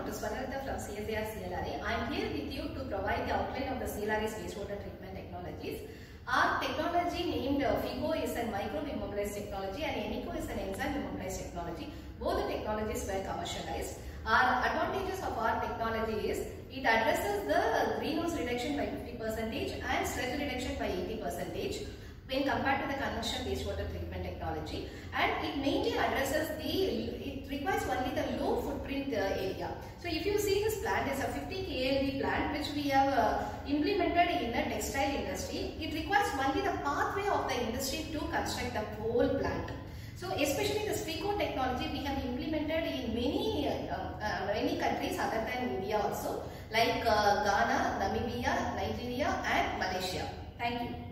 Dr. Swarnalata from CSIR CLRA. I am here with you to provide the outline of the CLRA's wastewater treatment technologies. Our technology named FIGO is a microbe immobilized technology and ENICO is an enzyme immobilized technology. Both the technologies were commercialized. Our advantages of our technology is it addresses the greenhouse reduction by 50% and sludge reduction by 80% when compared to the conventional wastewater treatment technology, and it mainly addresses it requires only the low footprint area. So if you see this plant is a 50 KLV plant which we have implemented in the textile industry. It requires only the pathway of the industry to construct the whole plant. So especially the FIGO technology we have implemented in many countries other than India also, like Ghana, Namibia, Nigeria and Malaysia. Thank you.